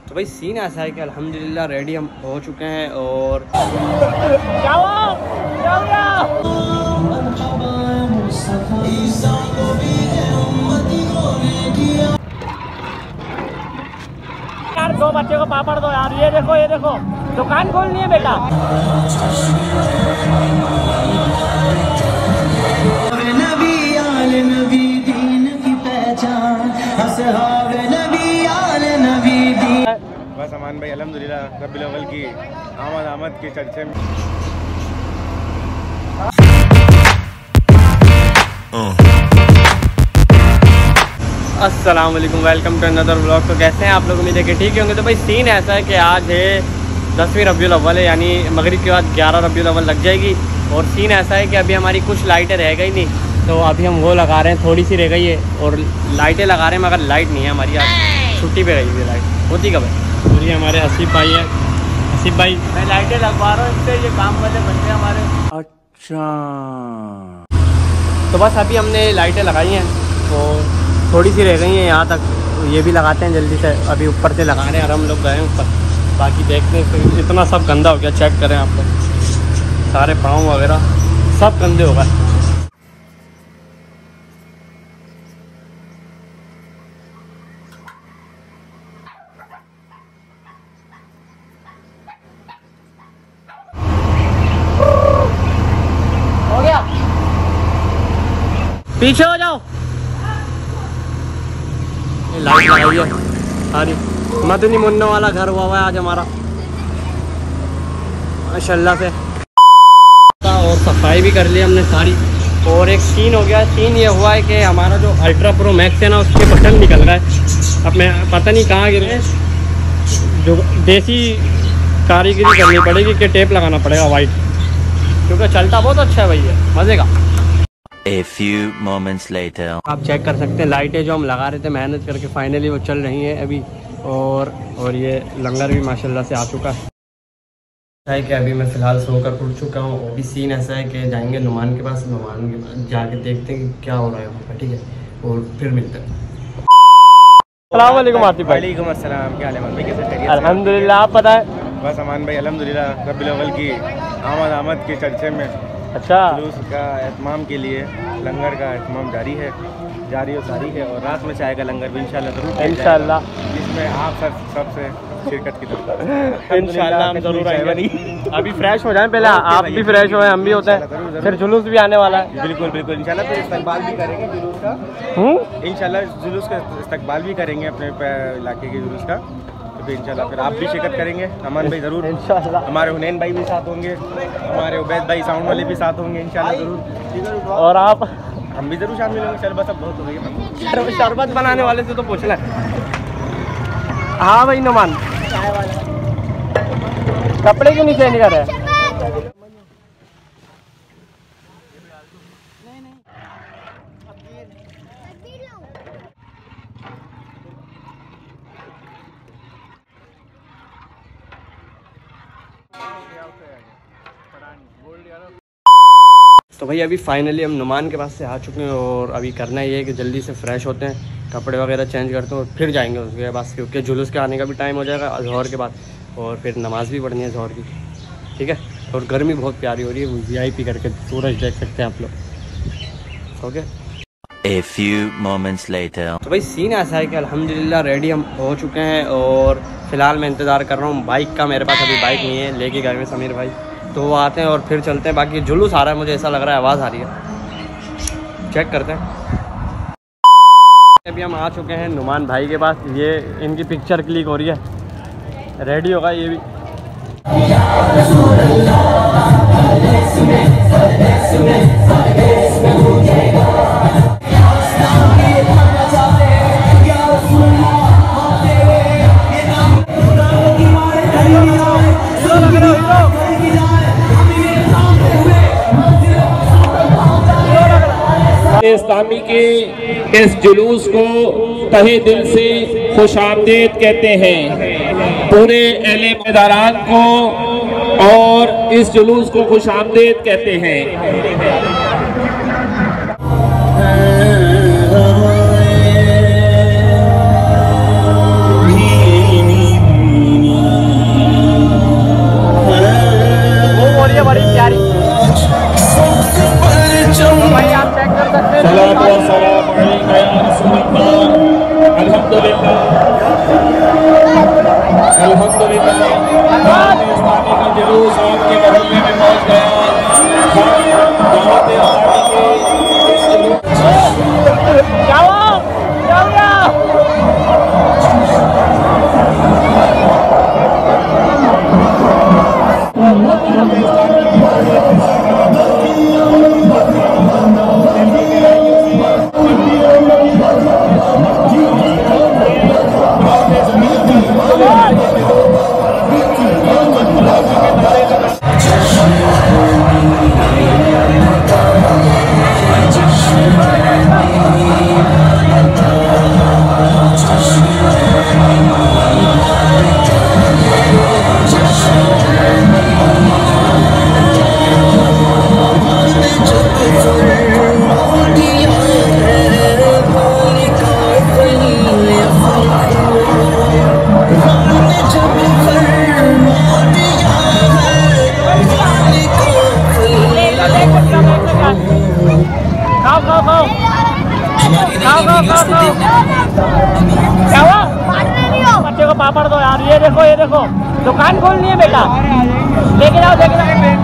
तो भाई सीन ऐसा है कि अल्हम्दुलिल्लाह रेडी हम हो चुके हैं और यार 2 बच्चे को पापड़ दो यार। ये देखो दुकान खोलनी है बेटा। बस अमान भाई अल्हम्दुलिल्लाह रब्बिल अव्वल की आमद के चर्चे में। अस्सलाम वालेकुम, वेलकम टू अनदर व्लॉग। तो कैसे हैं आप लोग? उम्मीद है कि ठीक होंगे। तो भाई सीन ऐसा है कि आज है 10वीं रबीउल अव्वल है, यानी मगरिब के बाद 11 रबीउल अव्वल लग जाएगी। और सीन ऐसा है कि अभी हमारी कुछ लाइटें रह गई नहीं, तो अभी हम वो लगा रहे हैं, थोड़ी सी रह गई है और लाइटें लगा रहे हैं, मगर लाइट नहीं है हमारी। आज छुट्टी पे गई हुई है लाइट, होती कब है। और ये हमारे हसीब भाई हैं। हसीब भाई मैं लाइटें लगवा रहा हूँ, इनसे ये काम वाले बच्चे हमारे। अच्छा, तो बस अभी हमने लाइटें लगाई हैं और थोड़ी सी रह गई हैं यहाँ तक, तो ये भी लगाते हैं जल्दी से। अभी ऊपर से लगा रहे हैं और हम लोग गए हैं ऊपर, बाकी देखते हैं। फिर इतना सब गंदा हो गया, चेक करें आप लोग, सारे पाँव वगैरह सब गंदे हो गए। हो गया, पीछे हो जाओ। लाइट लगाई है सारी। मदनी मुन्ना वाला घर हुआ है आज हमारा माशाल्लाह से। और सफाई भी कर ली हमने सारी। और एक सीन हो गया, सीन ये हुआ है कि हमारा जो अल्ट्रा प्रो मैक्स है ना, उसके बटन निकल रहा है। अब मैं पता नहीं कहाँ गिरे, जो देसी कारीगरी करनी पड़ेगी कि टेप लगाना पड़ेगा वाइट, क्योंकि चलता बहुत अच्छा है भैया, मज़े का। A few moments later. आप चेक कर सकते हैं लाइटें जो हम लगा रहे थे मेहनत करके, फाइनली वो चल रही हैं अभी। और ये लंगर भी माशाल्लाह से आ चुका है कि अभी मैं फ़िलहाल सोकर उठ चुका हूँ। अभी सीन ऐसा है कि जाएंगे नुमान के पास, नुमान के पास जाके देखते हैं कि क्या हो रहा है वहाँ पर, ठीक है, और फिर मिलते हैं। अस्सलाम वालेकुम आतिफ भाई। वालेकुम अस्सलाम, क्या हाल है अमान भाई, कैसे खैरियत? अल्हम्दुलिल्लाह, आप बताएं। बस अमान भाई अल्हम्दुलिल्लाह रब्बिल अव्वल की आमद के चर्चे में। अच्छा, जुलूस का एहतमाम के लिए लंगर का एहतमाम जारी और सारी है। और रात में चाय का लंगर भी इंशाल्लाह ज़रूर किया इंशाल्लाह, जाएगा, जिसमें आप सबसे शिरकत की तरफ इंशाल्लाह हम ज़रूर आएंगे। अभी फ्रेश हो जाएं पहले, आप भी फ्रेश हो, हम भी होते हैं, फिर जुलूस भी आने वाला है। बिल्कुल बिल्कुल, इंशाल्लाह फिर इस्तकबाल भी करेंगे जुलूस का। इंशाल्लाह जुलूस का इस्तकबाल भी करेंगे अपने इलाके के जुलूस का। तो फिर इंशाल्लाह फिर आप भी शिरकत करेंगे, अमान भाई ज़रूर इंशाल्लाह। हमारे हुनैन भाई भी साथ होंगे, हमारे उबैद भाई साउंड वाले भी साथ होंगे इंशाल्लाह ज़रूर। और आप? हम भी ज़रूर शामिल होंगे। चल बस अब बहुत हो गई, शरबत बनाने वाले से तो पूछना है। हाँ भाई नुमान, कपड़े क्यों नहीं चेंज कर रहे? तो भाई अभी फाइनली हम नुमान के पास से आ चुके हैं और अभी करना ये है कि जल्दी से फ्रेश होते हैं, कपड़े वगैरह चेंज करते हैं और फिर जाएंगे उसके पास, क्योंकि जुलूस के आने का भी टाइम हो जाएगा ज़ोहर के बाद, और फिर नमाज़ भी पढ़नी है ज़ोहर की, ठीक है। और गर्मी बहुत प्यारी हो रही है, VIP करके सूरज देख सकते हैं आप लोग। Okay, A few moments later. तो भाई सीन ऐसा है कि अल्हम्दुलिल्लाह रेडी हम हो चुके हैं और फ़िलहाल मैं इंतज़ार कर रहा हूँ बाइक का। मेरे पास अभी बाइक नहीं है, लेके गए हुए समीर भाई, तो वो आते हैं और फिर चलते हैं। बाकी जुलूस आ रहा है, मुझे ऐसा लग रहा है, आवाज़ आ रही है, चेक करते हैं। अभी हम आ चुके हैं नुमान भाई के पास, ये इनकी पिक्चर क्लिक हो रही है, रेडी होगा ये भी। इस्लामी के इस जुलूस को तहे दिल से खुशामदीद कहते हैं। पूरे अहले मैदान को और इस जुलूस को खुशामदीद कहते हैं। पापड़ दो यार। ये देखो दुकान खोलनी है बेटा, लेके जाओ लेके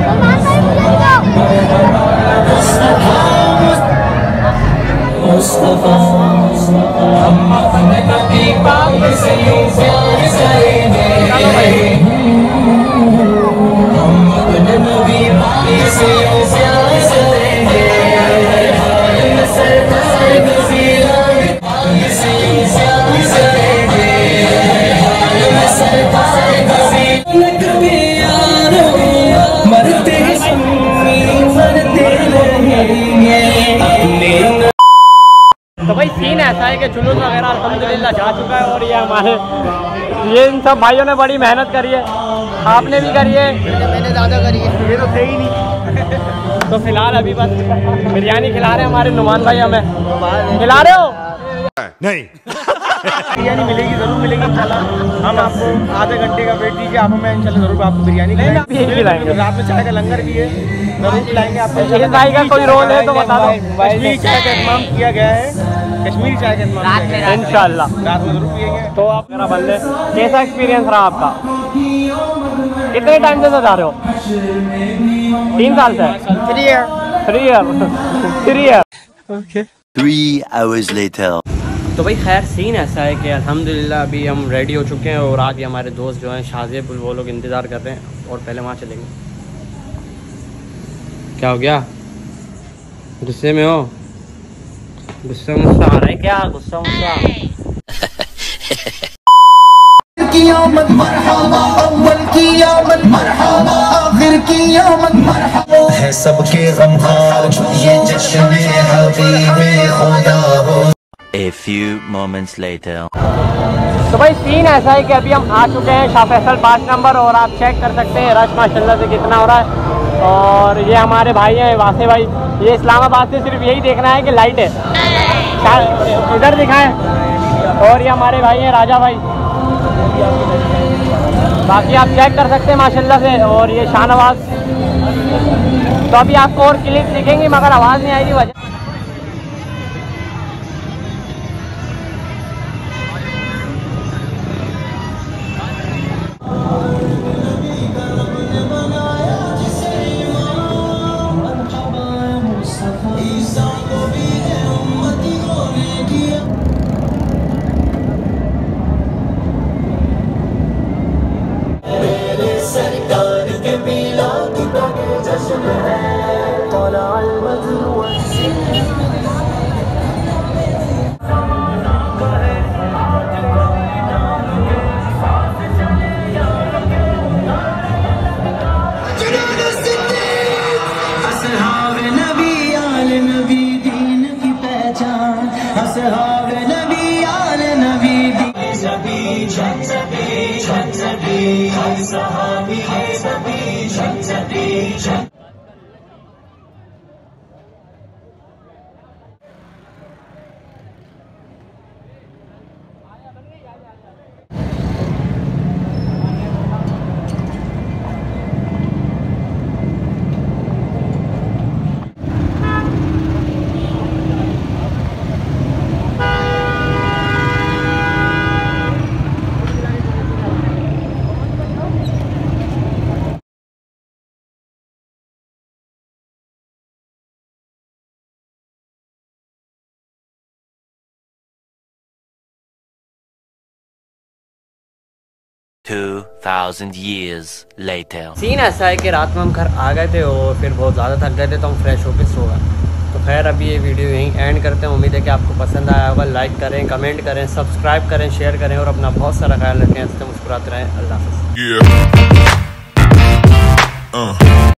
तो भाई सीन ऐसा है कि जुलूस वगैरह अल्हम्दुलिल्लाह जा चुका है और ये इन सब भाइयों ने बड़ी मेहनत करी है, आपने भी करी है, मैंने ज़्यादा करी है, ये तो थे ही नहीं। तो फिलहाल अभी बस बिरयानी खिला रहे हैं हमारे नुमान भाई, हमें खिला रहे हो? नहीं बिरयानी मिलेगी, जरूर मिलेगी इंशाल्लाह। हम आपको आधे घंटे का वेट दीजिए, आप हमें इंशाल्लाह जरूर आपको बिरयानी खिलाएंगे। रात में चाय का लंगर भी है, जरूर खिलाएंगे आपको। भाई का कोई रोल है तो बता दो। कश्मीरी चाय का इंतजाम किया गया है, कश्मीरी चाय का इंतजाम इंशाल्लाह रात में जरूर पिएंगे। तो आप मेरा बंदे कैसा एक्सपीरियंस रहा आपका? कितने टाइम से जा रहे हो? 3 साल से? 3 ईयर। ओके। 3 hours later. तो भाई खैर सीन ऐसा है कि अल्हम्दुलिल्लाह अभी हम रेडी हो चुके हैं और आज हमारे दोस्त जो हैं शाहजेब वो लोग इंतज़ार कर रहे हैं और पहले वहाँ चलेंगे। क्या हो गया, गुस्से में हो? गुस्सा मुस्सा आ रहा है क्या? गुस्सा मुस्सा है सबके गमहार ये जश्न हबीबे खुदा हो। A few moments later. तो भाई सीन ऐसा है कि अभी हम आ चुके हैं शाह फैसल 5 नंबर और आप चेक कर सकते हैं रश माशाल्लाह से कितना हो रहा है। और ये हमारे भाई हैं वासे भाई, ये इस्लामाबाद से सिर्फ यही देखना है कि लाइट है, इधर दिखाएं। और ये हमारे भाई हैं राजा भाई, बाकी आप चेक कर सकते हैं माशाल्लाह से। और ये शाहनवाज, तो अभी आपको और क्लिप दिखेंगी मगर आवाज़ नहीं आएगी वजह। $2,000 years later. सीन ऐसा है कि रात में हम घर आ गए थे और फिर बहुत ज़्यादा थक गए थे तो हम फ्रेश होकर सो गए। तो खैर अभी ये वीडियो यहीं एंड करते हैं। उम्मीद है कि आपको पसंद आया होगा। लाइक करें, कमेंट करें, सब्सक्राइब करें, शेयर करें और अपना बहुत सारा ख्याल रखें। हंसते मुस्कुराते रहें। अल्लाह हाफ़िज़।